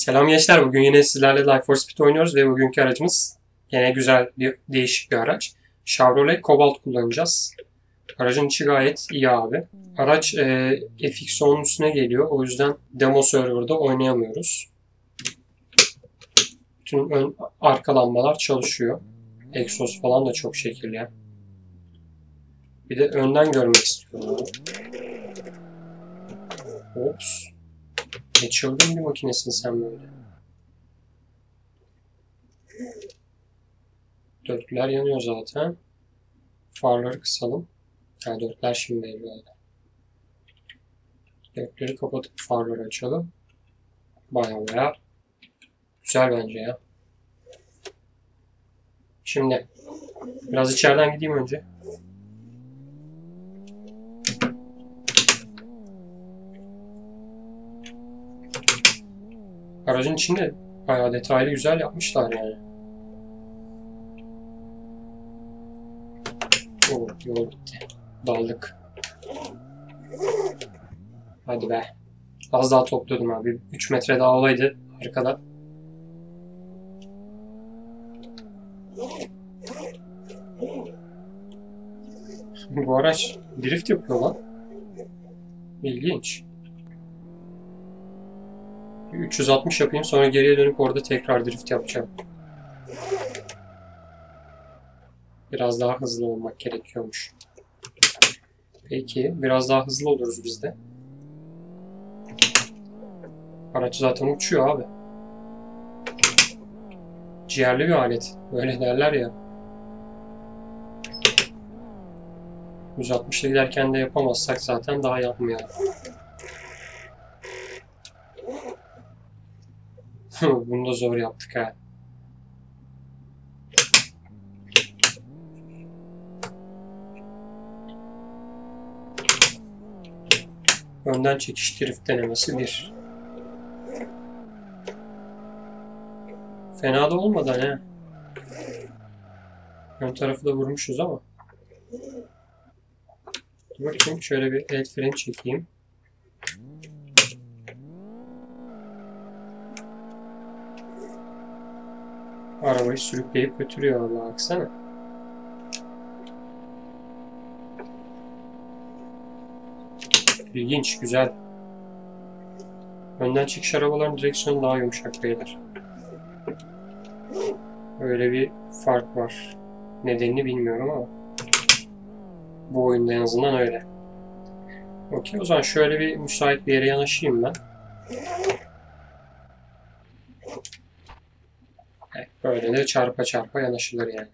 Selam gençler. Bugün yine sizlerle Life for Speed oynuyoruz ve bugünkü aracımız yine güzel bir değişik bir araç. Chevrolet Cobalt kullanacağız. Aracın içi gayet iyi abi. Araç FX10'un üstüne geliyor. O yüzden demo serverda oynayamıyoruz. Bütün ön arka lambalar çalışıyor. Egzoz falan da çok şekilli. Bir de önden görmek istiyorum. Ops. Ne çılgın bir makinesin sen böyle. Dörtler yanıyor zaten. Farları kısalım. Yani dörtler şimdi evlerde. Dörtleri kapatıp farları açalım. Baya güzel bence ya. Şimdi biraz içeriden gideyim önce. Aracın içinde bayağı detaylı güzel yapmışlar yani. Oo, yol bitti. Daldık. Hadi be. Az daha topluyordum abi. 3 metre daha olaydı arkada. Bu araç drift yapıyor lan. İlginç. 360 yapayım, sonra geriye dönüp orada tekrar drift yapacağım. Biraz daha hızlı olmak gerekiyormuş. Peki biraz daha hızlı oluruz biz de. Araç zaten uçuyor abi. Ciğerli bir alet. Öyle derler ya. 160'la giderken de yapamazsak zaten daha yapmayalım. Bunu da zor yaptık ha. Önden çekiş drift denemesi 1. Fena da olmadan he. Ön tarafı da vurmuşuz ama. Dur bakayım, şöyle bir el freni çekeyim. Arabayı sürükleyip götürüyor Allah, baksana. İlginç, güzel. Önden çıkış arabaların direksiyonu daha yumuşak beyler. Öyle bir fark var. Nedenini bilmiyorum ama bu oyunda en azından öyle. Okey, o zaman şöyle bir müsait bir yere yanaşayım ben. Evet, böyle de çarpa çarpa yanaşılır yani.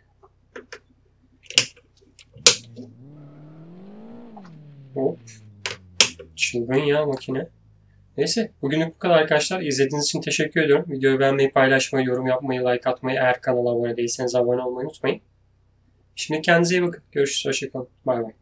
Hop. Çılgın ya makine. Neyse, bugünlük bu kadar arkadaşlar. İzlediğiniz için teşekkür ediyorum. Videoyu beğenmeyi, paylaşmayı, yorum yapmayı, like atmayı, eğer kanala abone değilseniz abone olmayı unutmayın. Şimdi kendinize iyi bakın. Görüşürüz. Hoşçakalın. Bay bay.